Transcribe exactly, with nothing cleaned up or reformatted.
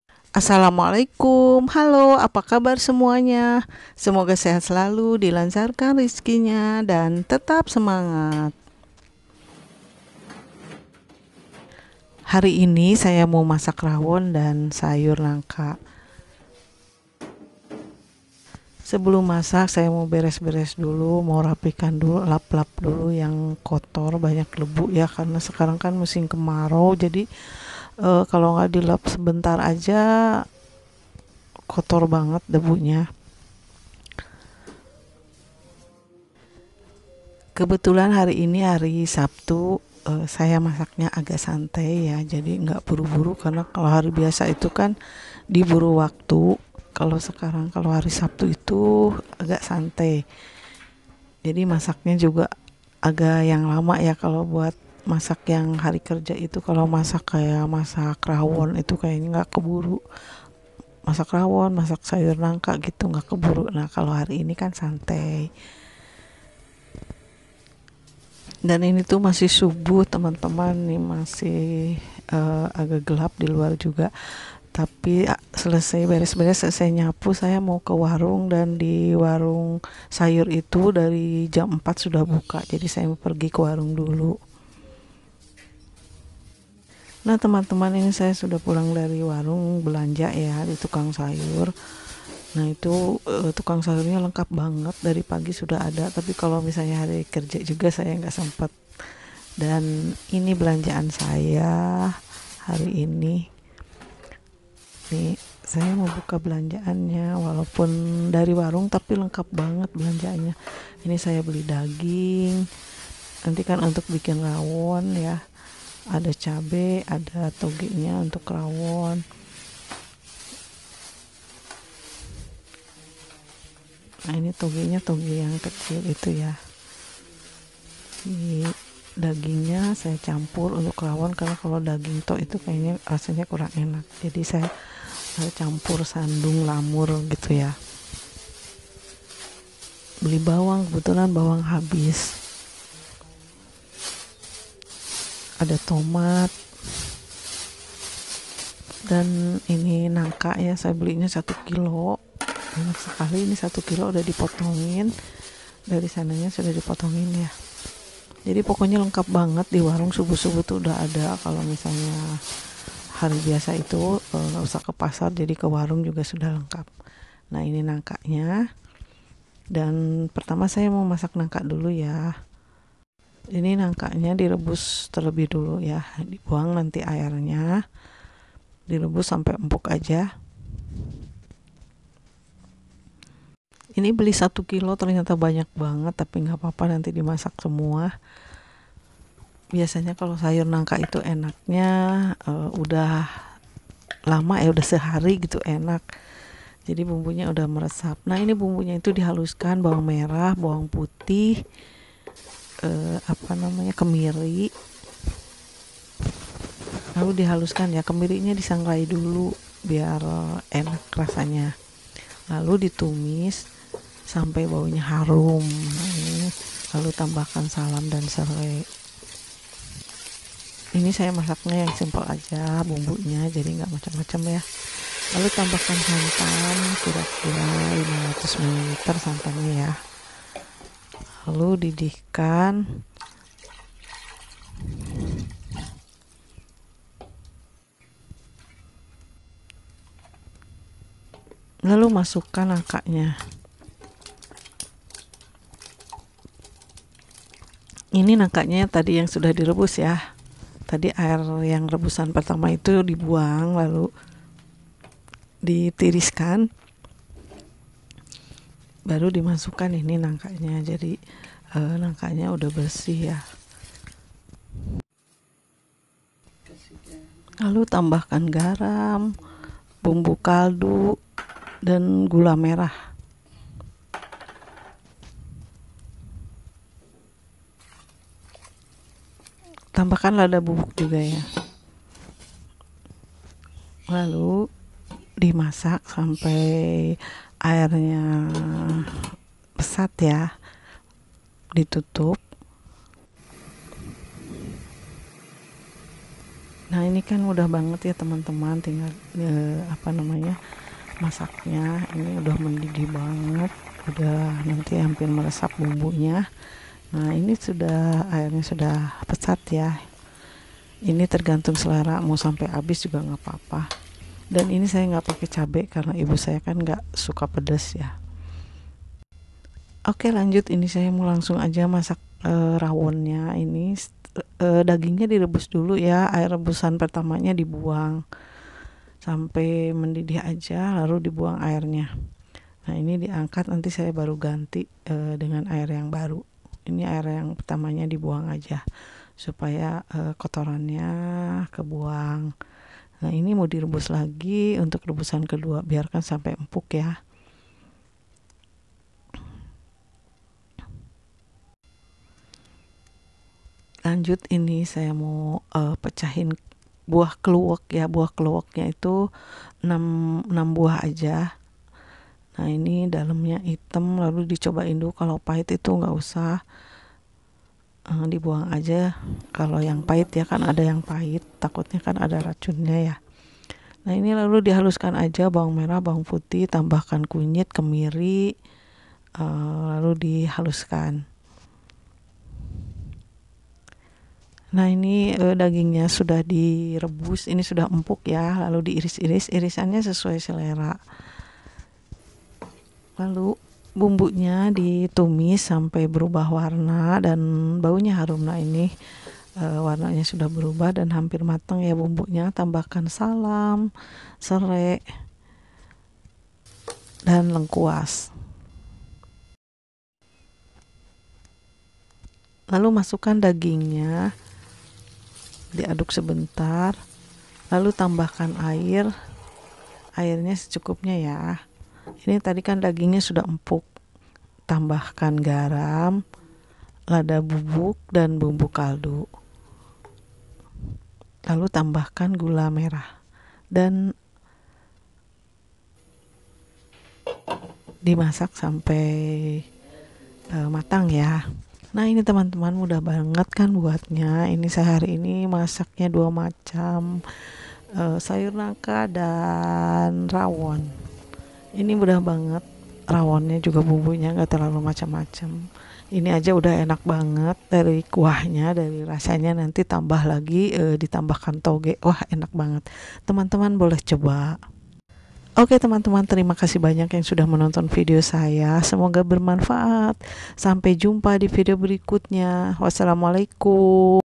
Assalamualaikum, halo, apa kabar semuanya? Semoga sehat selalu, dilancarkan rezekinya, dan tetap semangat. Hari ini saya mau masak rawon dan sayur nangka. Sebelum masak, saya mau beres-beres dulu, mau rapikan dulu, lap-lap dulu yang kotor, banyak debu ya, karena sekarang kan musim kemarau, jadi eh, kalau nggak dilap sebentar aja, kotor banget debunya. Kebetulan hari ini hari Sabtu, eh, saya masaknya agak santai ya, jadi nggak buru-buru karena kalau hari biasa itu kan diburu waktu. Kalau sekarang kalau hari Sabtu itu agak santai, jadi masaknya juga agak yang lama ya kalau buat masak yang hari kerja itu. Kalau masak kayak masak rawon itu kayaknya nggak keburu. Masak rawon, masak sayur nangka gitu nggak keburu. Nah kalau hari ini kan santai. Dan ini tuh masih subuh teman-teman, nih masih uh, agak gelap di luar juga, tapi uh, selesai beres-beres, selesai nyapu, saya mau ke warung, dan di warung sayur itu dari jam empat sudah buka, jadi saya mau pergi ke warung dulu. Nah teman-teman, ini saya sudah pulang dari warung belanja ya, di tukang sayur. Nah itu uh, tukang sayurnya lengkap banget, dari pagi sudah ada, tapi kalau misalnya hari kerja juga saya nggak sempat. Dan ini belanjaan saya hari ini. Nih, saya mau buka belanjaannya, walaupun dari warung tapi lengkap banget belanjaannya. Ini saya beli daging. Nanti kan untuk bikin rawon ya. Ada cabai, ada togenya untuk rawon. Nah, ini togenya toge yang kecil itu ya. Ini dagingnya saya campur untuk rawon, karena kalau daging tok itu kayaknya rasanya kurang enak. Jadi saya saya campur sandung lamur gitu ya. Beli bawang, kebetulan bawang habis. Ada tomat, dan ini nangka ya, saya belinya satu kilo. Enak sekali, ini satu kilo udah dipotongin, dari sananya sudah dipotongin ya. Jadi pokoknya lengkap banget di warung, subuh-subuh tuh udah ada. Kalau misalnya hari biasa itu eh, nggak usah ke pasar, jadi ke warung juga sudah lengkap. Nah ini nangkanya, dan pertama saya mau masak nangka dulu ya. Ini nangkanya direbus terlebih dulu ya, dibuang nanti airnya, direbus sampai empuk aja. Ini beli satu kilo ternyata banyak banget, tapi nggak apa-apa, nanti dimasak semua. Biasanya kalau sayur nangka itu enaknya uh, udah lama ya, udah sehari gitu enak. Jadi bumbunya udah meresap. Nah ini bumbunya itu dihaluskan, bawang merah, bawang putih, uh, apa namanya, kemiri. Lalu dihaluskan ya, kemirinya disangrai dulu biar enak rasanya. Lalu ditumis sampai baunya harum. Nah, ini lalu tambahkan salam dan serai. Ini saya masaknya yang simpel aja bumbunya, jadi nggak macam-macam ya. Lalu tambahkan santan, kira-kira lima ratus mililiter santannya ya. Lalu didihkan. Lalu masukkan nangkanya. Ini nangkanya tadi yang sudah direbus ya. Tadi air yang rebusan pertama itu dibuang, lalu ditiriskan, baru dimasukkan ini nangkanya. Jadi eh, nangkanya udah bersih ya. Lalu tambahkan garam, bumbu kaldu, dan gula merah. Tambahkan lada bubuk juga ya. Lalu dimasak sampai airnya pesat ya. Ditutup. Nah ini kan mudah banget ya teman-teman, tinggal eh, apa namanya masaknya. Ini udah mendidih banget, udah nanti hampir meresap bumbunya. Nah ini sudah airnya sudah pesat ya. Ini tergantung selera, mau sampai habis juga nggak apa-apa. Dan ini saya nggak pakai cabai karena ibu saya kan nggak suka pedas ya. Oke lanjut, ini saya mau langsung aja masak eh, rawonnya. Ini eh, dagingnya direbus dulu ya, air rebusan pertamanya dibuang sampai mendidih aja, lalu dibuang airnya. Nah ini diangkat, nanti saya baru ganti eh, dengan air yang baru. Ini air yang pertamanya dibuang aja supaya eh, kotorannya kebuang. Nah ini mau direbus lagi untuk rebusan kedua, biarkan sampai empuk ya. Lanjut, ini saya mau uh, pecahin buah keluak ya. Buah keluaknya itu enam, enam buah aja. Nah ini dalamnya hitam, lalu dicobain dulu, kalau pahit itu nggak usah, uh, dibuang aja. Kalau yang pahit ya, kan ada yang pahit, takutnya kan ada racunnya ya. Nah ini lalu dihaluskan aja, bawang merah, bawang putih, tambahkan kunyit, kemiri, uh, lalu dihaluskan. Nah ini e, dagingnya sudah direbus, ini sudah empuk ya, lalu diiris-iris, irisannya sesuai selera. Lalu bumbunya ditumis sampai berubah warna dan baunya harum. Nah ini e, warnanya sudah berubah dan hampir matang ya bumbunya. Tambahkan salam, serai, dan lengkuas. Lalu masukkan dagingnya, diaduk sebentar, lalu tambahkan air, airnya secukupnya ya. Ini tadi kan dagingnya sudah empuk, tambahkan garam, lada bubuk, dan bumbu kaldu, lalu tambahkan gula merah dan dimasak sampai uh, matang ya. Nah ini teman-teman, mudah banget kan buatnya. Ini saya hari ini masaknya dua macam, uh, sayur nangka dan rawon. Ini mudah banget, rawonnya juga bumbunya nggak terlalu macam-macam. Ini aja udah enak banget, dari kuahnya, dari rasanya, nanti tambah lagi uh, ditambahkan toge, wah enak banget. Teman-teman boleh coba. Oke teman-teman, terima kasih banyak yang sudah menonton video saya. Semoga bermanfaat. Sampai jumpa di video berikutnya. Wassalamualaikum.